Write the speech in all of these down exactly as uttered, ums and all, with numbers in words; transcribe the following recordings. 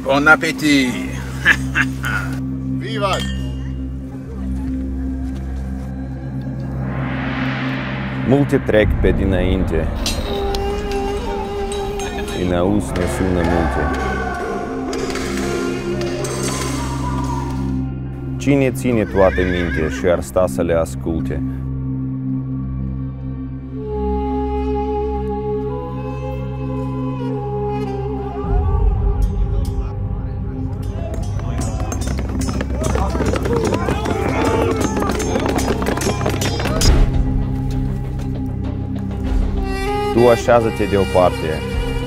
Bon appétit! Vivat! Multe trec pe dinainte. Din auz ne sună multe. Cine ține toate minte și ar sta să le asculte? Tu așează-te deoparte,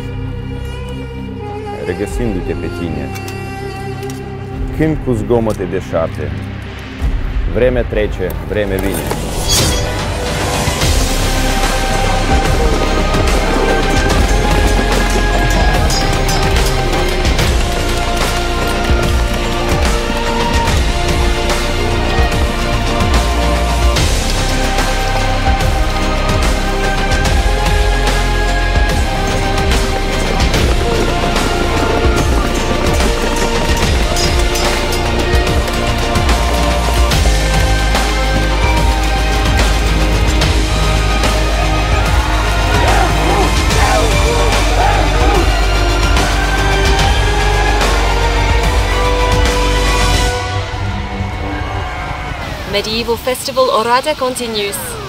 regăsindu-te pe tine. Când cu zgomote deșarte, vreme trece, vreme vine. Medieval Festival Oradea continues.